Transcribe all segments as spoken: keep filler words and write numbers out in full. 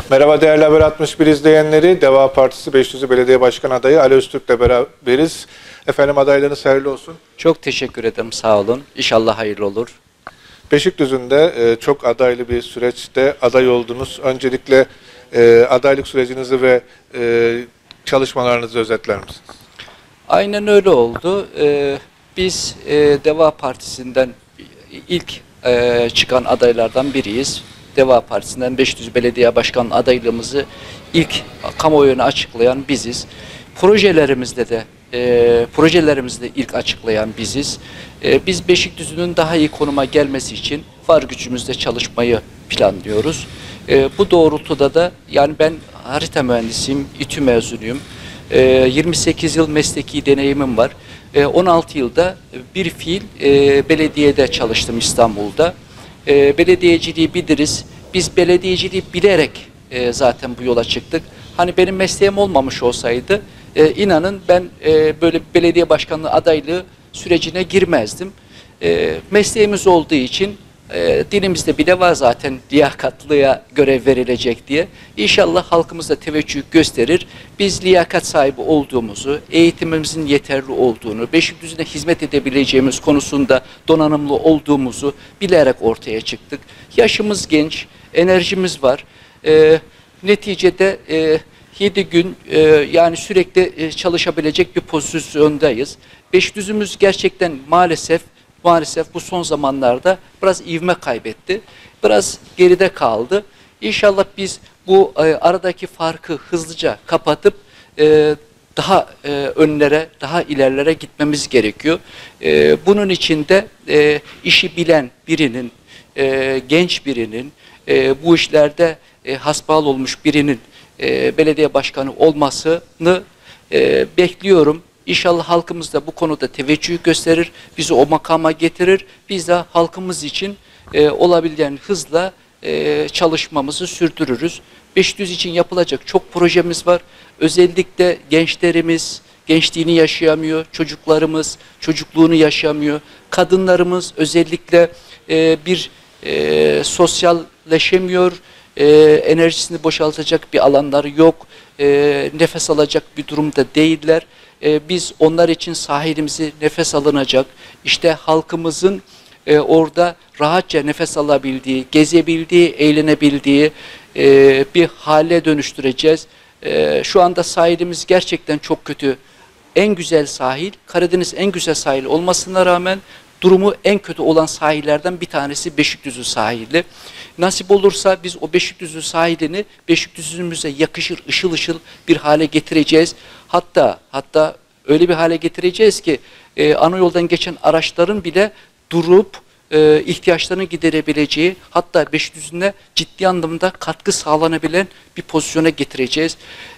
Merhaba değerli Haber altmış bir izleyenleri. Deva Partisi Beşikdüzü Belediye Başkanı adayı Ali Öztürk'le beraberiz. Efendim adaylarınız hayırlı olsun. Çok teşekkür ederim, sağ olun. İnşallah hayırlı olur. Beşikdüzü'nde e, çok adaylı bir süreçte aday oldunuz. Öncelikle e, adaylık sürecinizi ve e, çalışmalarınızı özetler misiniz? Aynen öyle oldu. Ee, biz e, Deva Partisi'nden ilk e, çıkan adaylardan biriyiz. Deva Partisi'nden Beşikdüzü Belediye Başkanı adaylığımızı ilk kamuoyuna açıklayan biziz. Projelerimizde de e, projelerimizde ilk açıklayan biziz. E, biz Beşikdüzü'nün daha iyi konuma gelmesi için var gücümüzle çalışmayı planlıyoruz. E, bu doğrultuda da yani ben harita mühendisiyim, İTÜ mezunuyum. E, yirmi sekiz yıl mesleki deneyimim var. E, on altı yılda bir fiil e, belediyede çalıştım İstanbul'da. E, belediyeciliği biliriz. Biz belediyeciliği bilerek e, zaten bu yola çıktık. Hani benim mesleğim olmamış olsaydı e, inanın ben e, böyle belediye başkanlığı adaylığı sürecine girmezdim. E, mesleğimiz olduğu için e, dilimizde bile var zaten liyakatlıya görev verilecek diye. İnşallah halkımız da teveccüh gösterir. Biz liyakat sahibi olduğumuzu, eğitimimizin yeterli olduğunu, Beşikdüzü'ne hizmet edebileceğimiz konusunda donanımlı olduğumuzu bilerek ortaya çıktık. Yaşımız genç, enerjimiz var. E, neticede e, yedi gün e, yani sürekli e, çalışabilecek bir pozisyondayız. Beşikdüzü'müz gerçekten maalesef maalesef bu son zamanlarda biraz ivme kaybetti. Biraz geride kaldı. İnşallah biz bu e, aradaki farkı hızlıca kapatıp e, daha e, önlere, daha ilerlere gitmemiz gerekiyor. E, bunun için de e, işi bilen birinin, e, genç birinin, e, bu işlerde e, hasbihal olmuş birinin e, belediye başkanı olmasını e, bekliyorum. İnşallah halkımız da bu konuda teveccüh gösterir, bizi o makama getirir. Biz de halkımız için e, olabilen hızla e, çalışmamızı sürdürürüz. Beşikdüzü için yapılacak çok projemiz var. Özellikle gençlerimiz gençliğini yaşayamıyor, çocuklarımız çocukluğunu yaşamıyor. Kadınlarımız özellikle e, bir e, sosyalleşemiyor, e, enerjisini boşaltacak bir alanları yok, e, nefes alacak bir durumda değiller. Biz onlar için sahilimizi nefes alınacak, işte halkımızın e, orada rahatça nefes alabildiği, gezebildiği, eğlenebildiği e, bir hale dönüştüreceğiz. E, şu anda sahilimiz gerçekten çok kötü. En güzel sahil, Karadeniz en güzel sahil olmasına rağmen durumu en kötü olan sahillerden bir tanesi Beşikdüzü sahili. Nasip olursa biz o Beşikdüzü sahilini Beşikdüzü'müze yakışır, ışıl ışıl bir hale getireceğiz. Hatta hatta öyle bir hale getireceğiz ki e, ana yoldan geçen araçların bile durup e, ihtiyaçlarını giderebileceği, hatta Beşikdüzü'ne ciddi anlamda katkı sağlanabilen bir pozisyona getireceğiz.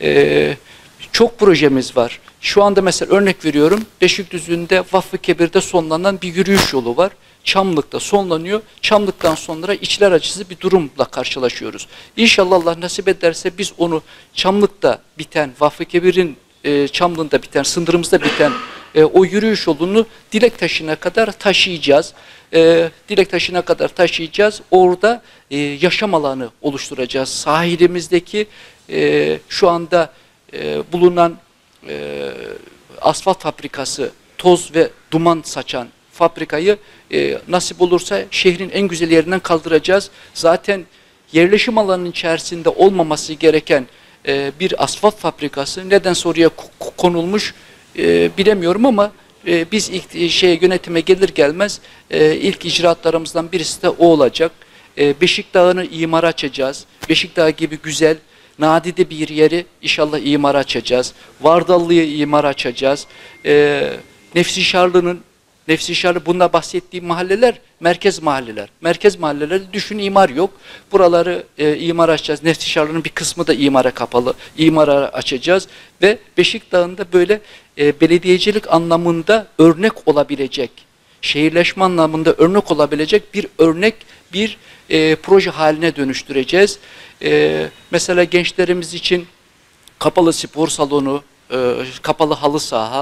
E, çok projemiz var. Şu anda mesela örnek veriyorum, Beşikdüzü'nde Vakfı Kebir'de sonlanan bir yürüyüş yolu var. Çamlık'ta sonlanıyor. Çamlık'tan sonra içler acısı bir durumla karşılaşıyoruz. İnşallah Allah nasip ederse biz onu Çamlık'ta biten, Vakfı Kebir'in e, Çamlık'ta biten, sınırımızda biten e, o yürüyüş yolunu Dilektaşı'na kadar taşıyacağız. E, Dilektaşı'na kadar taşıyacağız. Orada e, yaşam alanı oluşturacağız. Sahilimizdeki e, şu anda e, bulunan e, asfalt fabrikası, toz ve duman saçan fabrikayı e, nasip olursa şehrin en güzel yerinden kaldıracağız. Zaten yerleşim alanının içerisinde olmaması gereken e, bir asfalt fabrikası neden oraya konulmuş e, bilemiyorum ama e, biz ilk şeye yönetime gelir gelmez e, ilk icraatlarımızdan birisi de o olacak. E, Beşikdağ'ını imara açacağız. Beşikdağ gibi güzel, nadide bir yeri inşallah imara açacağız. Vardallı'yı imara açacağız. E, Nefsişarlı'nın Nefsişarlı bunda bahsettiğim mahalleler merkez mahalleler. Merkez mahallelerde düşün imar yok. Buraları e, imar açacağız. Nefsişarlı'nın bir kısmı da imara kapalı. İmara açacağız ve Beşikdağ'ında böyle e, belediyecilik anlamında örnek olabilecek, şehirleşme anlamında örnek olabilecek bir örnek bir e, proje haline dönüştüreceğiz. E, mesela gençlerimiz için kapalı spor salonu, e, kapalı halı saha,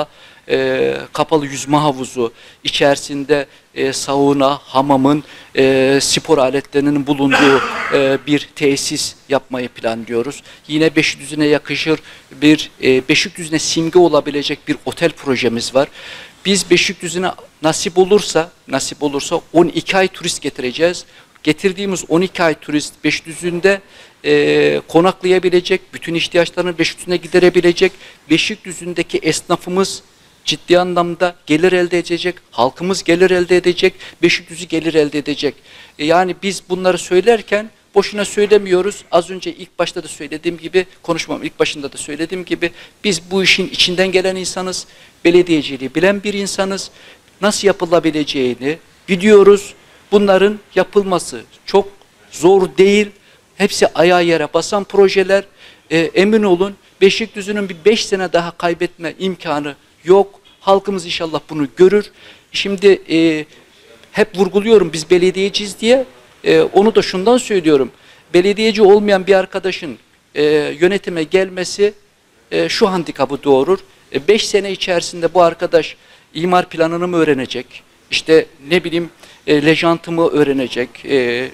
e, kapalı yüzme havuzu, içerisinde e, sauna, hamamın, e, spor aletlerinin bulunduğu e, bir tesis yapmayı planlıyoruz. Yine Beşikdüzü'ne yakışır bir, e, Beşikdüzü'ne simge olabilecek bir otel projemiz var. Biz Beşikdüzü'ne nasip olursa, nasip olursa on iki ay turist getireceğiz. Getirdiğimiz on iki ay turist Beşikdüzü'nde e, konaklayabilecek, bütün ihtiyaçlarını Beşikdüzü'ne giderebilecek, Beşikdüzü'ndeki esnafımız ciddi anlamda gelir elde edecek, halkımız gelir elde edecek, Beşikdüzü gelir elde edecek. E, yani biz bunları söylerken boşuna söylemiyoruz. Az önce ilk başta da söylediğim gibi, konuşmam ilk başında da söylediğim gibi, biz bu işin içinden gelen insanız, belediyeciliği bilen bir insanız. Nasıl yapılabileceğini biliyoruz. Bunların yapılması çok zor değil. Hepsi ayağa yere basan projeler. E, emin olun Beşikdüzü'nün bir beş sene daha kaybetme imkanı yok. Halkımız inşallah bunu görür. Şimdi e, hep vurguluyorum biz belediyeciyiz diye. E, onu da şundan söylüyorum. Belediyeci olmayan bir arkadaşın e, yönetime gelmesi e, şu handikapı doğurur. E, beş sene içerisinde bu arkadaş imar planını mı öğrenecek? İşte ne bileyim e, lejantımı öğrenecek? E, e,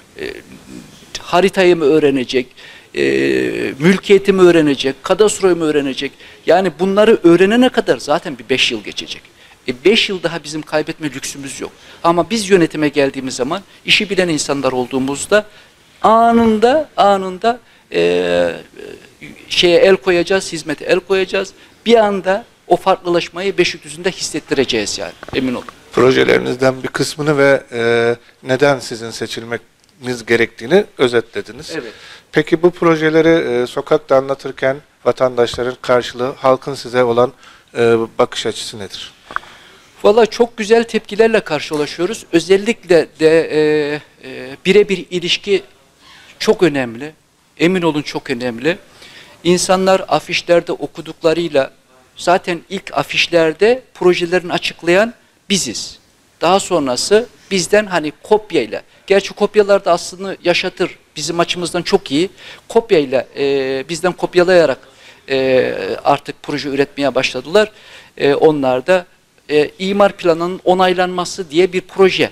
haritayı mı öğrenecek? E, mülkiyetimi öğrenecek? Kadastroyu mu öğrenecek? Yani bunları öğrenene kadar zaten bir beş yıl geçecek. E beş yıl daha bizim kaybetme lüksümüz yok. Ama biz yönetime geldiğimiz zaman, işi bilen insanlar olduğumuzda anında anında e, şeye el koyacağız, hizmete el koyacağız. Bir anda o farklılaşmayı Beşikdüzü'nde hissettireceğiz yani, emin olun. Projelerinizden bir kısmını ve e, neden sizin seçilmeniz gerektiğini özetlediniz. Evet. Peki bu projeleri e, sokakta anlatırken vatandaşların karşılığı, halkın size olan e, bakış açısı nedir? Valla çok güzel tepkilerle karşılaşıyoruz. Özellikle de e, e, birebir ilişki çok önemli. Emin olun çok önemli. İnsanlar afişlerde okuduklarıyla, zaten ilk afişlerde projelerini açıklayan biziz. Daha sonrası bizden hani kopyayla, gerçi kopyalar da aslında yaşatır, bizim açımızdan çok iyi. Kopyayla, e, bizden kopyalayarak e, artık proje üretmeye başladılar. E, onlar da e, imar planının onaylanması diye bir proje.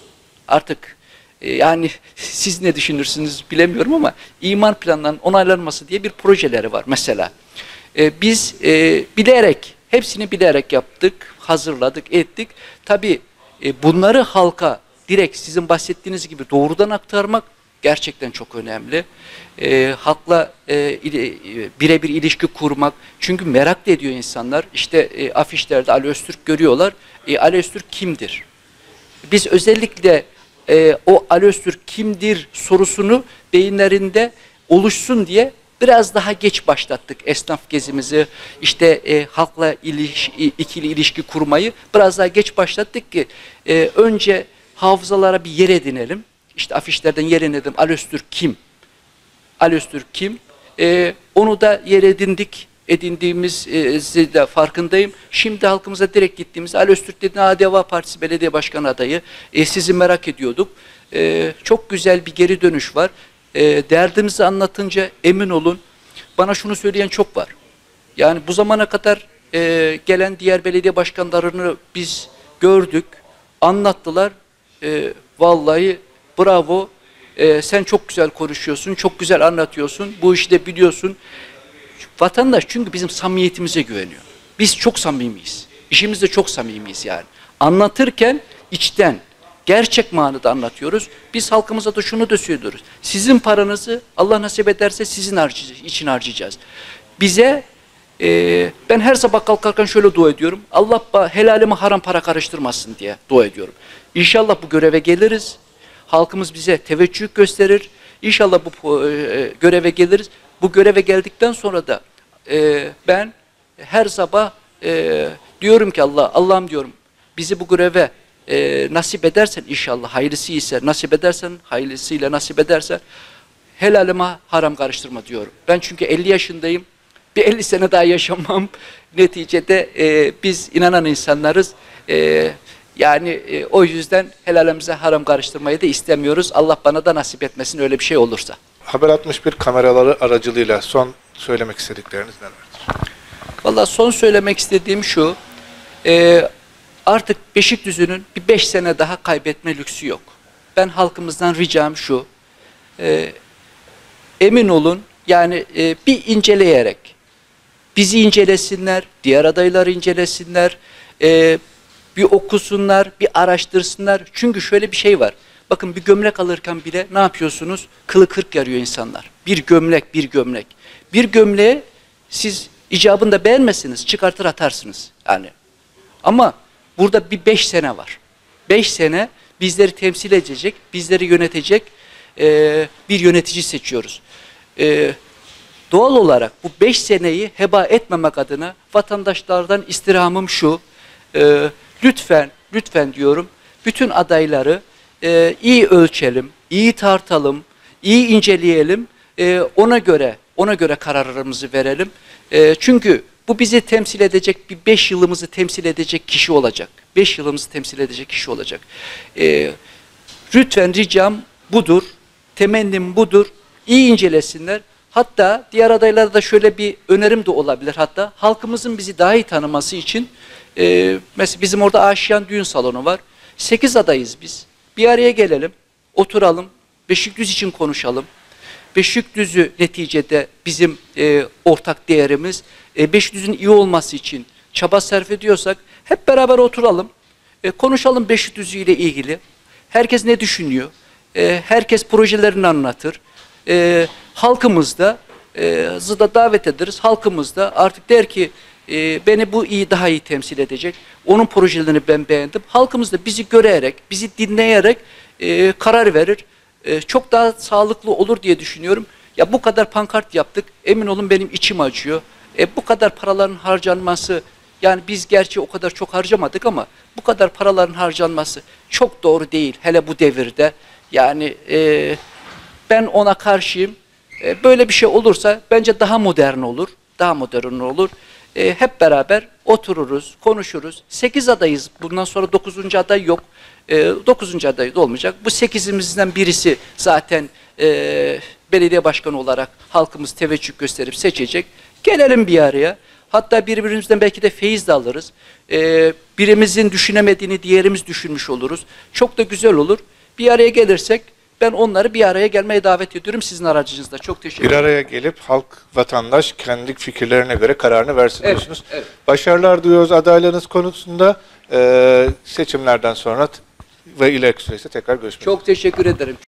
Artık e, yani siz ne düşünürsünüz bilemiyorum ama imar planlarının onaylanması diye bir projeleri var mesela. E, biz e, bilerek, hepsini bilerek yaptık, hazırladık, ettik. Tabii e, bunları halka direkt sizin bahsettiğiniz gibi doğrudan aktarmak gerçekten çok önemli. E, halkla e, e, birebir ilişki kurmak. Çünkü merak da ediyor insanlar. İşte e, afişlerde Ali Öztürk görüyorlar. E, Ali Öztürk kimdir? Biz özellikle e, o Ali Öztürk kimdir sorusunu beyinlerinde oluşsun diye biraz daha geç başlattık esnaf gezimizi, işte e, halkla iliş, ikili ilişki kurmayı biraz daha geç başlattık ki e, önce hafızalara bir yer edinelim. İşte afişlerden yer edinelim. Ali Öztürk kim? Ali Öztürk kim? E, onu da yer edindik. Edindiğimizi de farkındayım. Şimdi halkımıza direkt gittiğimizde Ali Öztürk dedi, Deva Partisi Belediye Başkanı adayı. E, sizi merak ediyorduk. E, çok güzel bir geri dönüş var. E, derdimizi anlatınca emin olun bana şunu söyleyen çok var. Yani bu zamana kadar e, gelen diğer belediye başkanlarını biz gördük, anlattılar. E, vallahi bravo, e, sen çok güzel konuşuyorsun, çok güzel anlatıyorsun, bu işi de biliyorsun. Vatandaş çünkü bizim samimiyetimize güveniyor. Biz çok samimiyiz. İşimizde çok samimiyiz yani. Anlatırken içten, gerçek manada anlatıyoruz. Biz halkımıza da şunu da söylüyoruz. Sizin paranızı Allah nasip ederse sizin harcayacağız, için harcayacağız. Bize e, ben her sabah kalkarken şöyle dua ediyorum. Allah helalime haram para karıştırmasın diye dua ediyorum. İnşallah bu göreve geliriz. Halkımız bize teveccüh gösterir. İnşallah bu e, göreve geliriz. Bu göreve geldikten sonra da e, ben her sabah e, diyorum ki Allah, Allah'ım diyorum bizi bu göreve e, nasip edersen inşallah hayırlısı ise nasip edersen, hayırlısıyla nasip edersen helalime haram karıştırma diyorum. Ben çünkü elli yaşındayım. Bir elli sene daha yaşamam. Neticede e, biz inanan insanlarız. E, yani e, o yüzden helalimize haram karıştırmayı da istemiyoruz. Allah bana da nasip etmesin öyle bir şey olursa. Haber altmış bir kameraları aracılığıyla son söylemek istedikleriniz nelerdir? Vallahi son söylemek istediğim şu, Ee, artık Beşikdüzü'nün bir beş sene daha kaybetme lüksü yok. Ben halkımızdan ricam şu, e, emin olun yani e, bir inceleyerek, bizi incelesinler, diğer adayları incelesinler, e, bir okusunlar, bir araştırsınlar. Çünkü şöyle bir şey var. Bakın bir gömlek alırken bile ne yapıyorsunuz? Kılı kırk yarıyor insanlar. Bir gömlek, bir gömlek. Bir gömleği siz icabında beğenmezsiniz, çıkartır atarsınız. Yani. Ama burada bir beş sene var. Beş sene bizleri temsil edecek, bizleri yönetecek e, bir yönetici seçiyoruz. E, doğal olarak bu beş seneyi heba etmemek adına vatandaşlardan istirhamım şu, e, lütfen, lütfen diyorum, bütün adayları e, iyi ölçelim, iyi tartalım, iyi inceleyelim, e, ona göre, ona göre kararlarımızı verelim. E, çünkü bu bizi temsil edecek, bir beş yılımızı temsil edecek kişi olacak. Beş yılımızı temsil edecek kişi olacak. E, lütfen ricam budur, temennim budur, iyi incelesinler. Hatta diğer adaylara da şöyle bir önerim de olabilir. Hatta halkımızın bizi daha iyi tanıması için, e, mesela bizim orada Aşiyan Düğün Salonu var. Sekiz adayız biz. Bir araya gelelim, oturalım, Beşikdüzü için konuşalım. Beşikdüzü neticede bizim e, ortak değerimiz. E, Beşikdüzü'nün iyi olması için çaba sarf ediyorsak hep beraber oturalım. E, konuşalım Beşikdüzü ile ilgili. Herkes ne düşünüyor? E, herkes projelerini anlatır. E, halkımız da e, zıda davet ederiz. Halkımız da artık der ki e, beni bu iyi daha iyi temsil edecek. Onun projelerini ben beğendim. Halkımız da bizi görerek, bizi dinleyerek e, karar verir. E, çok daha sağlıklı olur diye düşünüyorum. Ya bu kadar pankart yaptık. Emin olun benim içim acıyor. E, bu kadar paraların harcanması, yani biz gerçi o kadar çok harcamadık ama bu kadar paraların harcanması çok doğru değil. Hele bu devirde. Yani e, ben ona karşıyım. E, böyle bir şey olursa bence daha modern olur. Daha modern olur. E, hep beraber otururuz, konuşuruz. Sekiz adayız. Bundan sonra dokuzuncu aday yok. E, dokuzuncu aday da olmayacak. Bu sekizimizden birisi zaten e, belediye başkanı olarak halkımız teveccüh gösterip seçecek. Gelelim bir araya. Hatta birbirimizden belki de feyiz de alırız. E, birimizin düşünemediğini diğerimiz düşünmüş oluruz. Çok da güzel olur. Bir araya gelirsek ben onları bir araya gelmeye davet ediyorum sizin aracınızda. Çok teşekkür ederim. Bir araya gelip halk, vatandaş kendi fikirlerine göre kararını versin Evet, diyorsunuz. evet. Başarılar diliyoruz adaylığınız konusunda. Ee, seçimlerden sonra ve ileriki süreçte tekrar görüşmek üzere. Çok teşekkür ederim.